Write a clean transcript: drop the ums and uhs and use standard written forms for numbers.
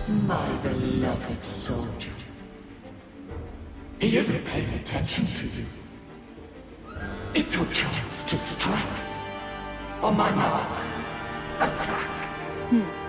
My beloved soldier. He isn't paying attention to you. It's your chance to strike. On my mark, attack.